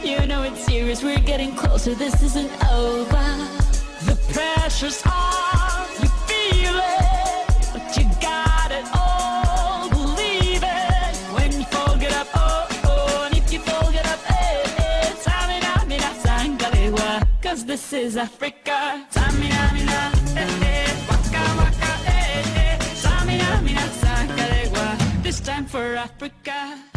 You know it's serious, we're getting closer, this isn't over. The pressure's on, you feel it, but you got it all, believe it. When you fold it up, oh, oh, and if you fold it up, eh, eh, tamina, mina, sangalewa, cause this is Africa. Tamina, mina, eh, eh, waka, waka, eh, eh, tamina, mina, sangalewa, this time for Africa.